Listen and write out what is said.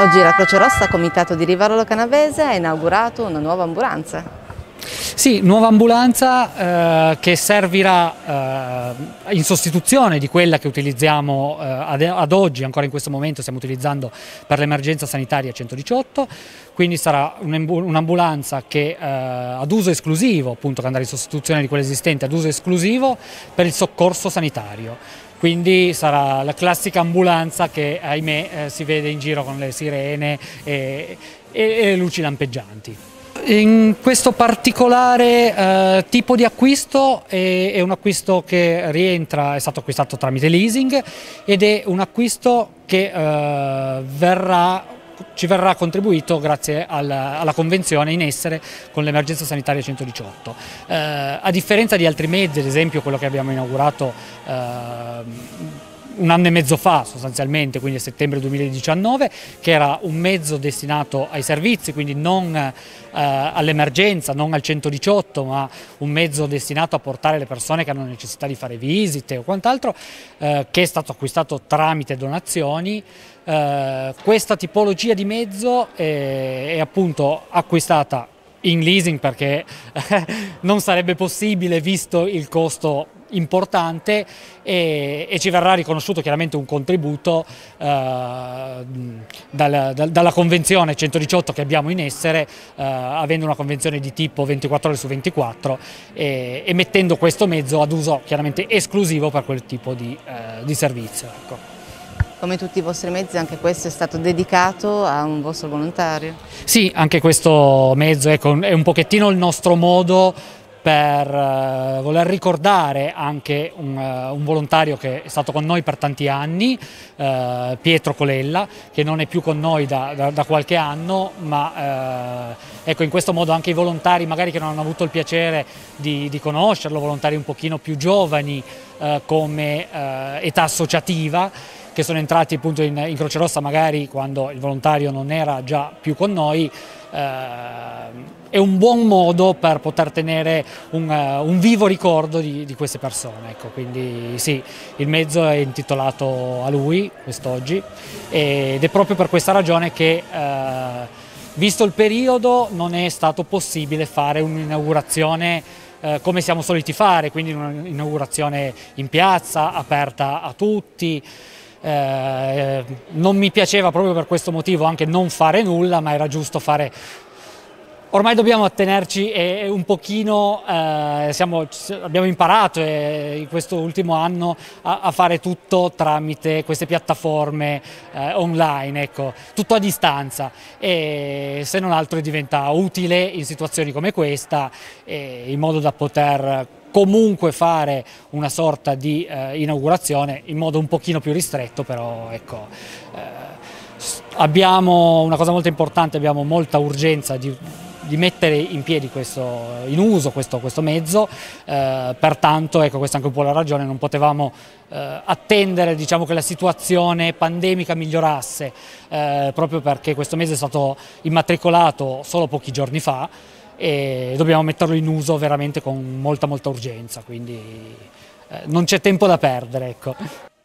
Oggi la Croce Rossa, Comitato di Rivarolo Canavese, ha inaugurato una nuova ambulanza. Sì, nuova ambulanza che servirà in sostituzione di quella che utilizziamo ad oggi, ancora in questo momento stiamo utilizzando per l'emergenza sanitaria 118, quindi sarà un'ambulanza che ad uso esclusivo, appunto che andrà in sostituzione di quella esistente, ad uso esclusivo per il soccorso sanitario. Quindi sarà la classica ambulanza che, ahimè, si vede in giro con le sirene e le luci lampeggianti. In questo particolare tipo di acquisto è un acquisto che è stato acquistato tramite leasing ed è un acquisto che ci verrà contribuito grazie alla convenzione in essere con l'emergenza sanitaria 118. A differenza di altri mezzi, ad esempio quello che abbiamo inaugurato un anno e mezzo fa sostanzialmente, quindi a settembre 2019, che era un mezzo destinato ai servizi, quindi non all'emergenza, non al 118, ma un mezzo destinato a portare le persone che hanno necessità di fare visite o quant'altro, che è stato acquistato tramite donazioni. Questa tipologia di mezzo è appunto acquistata in leasing perché non sarebbe possibile visto il costo importante e ci verrà riconosciuto chiaramente un contributo dalla convenzione 118 che abbiamo in essere, avendo una convenzione di tipo 24 ore su 24 e mettendo questo mezzo ad uso chiaramente esclusivo per quel tipo di servizio. Ecco. Come tutti i vostri mezzi, anche questo è stato dedicato a un vostro volontario? Sì, anche questo mezzo è un pochettino il nostro modo per voler ricordare anche un volontario che è stato con noi per tanti anni, Pietro Colella, che non è più con noi da qualche anno, ma ecco, in questo modo anche i volontari magari che non hanno avuto il piacere di conoscerlo, volontari un pochino più giovani come età associativa, che sono entrati appunto in Croce Rossa magari quando il volontario non era già più con noi, è un buon modo per poter tenere un vivo ricordo di queste persone. Ecco, quindi sì, il mezzo è intitolato a lui quest'oggi ed è proprio per questa ragione che visto il periodo non è stato possibile fare un'inaugurazione come siamo soliti fare, quindi un'inaugurazione in piazza, aperta a tutti. Non mi piaceva proprio per questo motivo anche non fare nulla, ma era giusto fare. Ormai dobbiamo attenerci un pochino, abbiamo imparato in questo ultimo anno a fare tutto tramite queste piattaforme online, ecco, tutto a distanza, e se non altro diventa utile in situazioni come questa, in modo da poter comunque fare una sorta di inaugurazione in modo un pochino più ristretto, però ecco, abbiamo una cosa molto importante, abbiamo molta urgenza di mettere in piedi in uso questo mezzo, pertanto ecco, questa è anche un po' la ragione, non potevamo attendere, diciamo, che la situazione pandemica migliorasse, proprio perché questo mezzo è stato immatricolato solo pochi giorni fa e dobbiamo metterlo in uso veramente con molta urgenza, quindi non c'è tempo da perdere, ecco.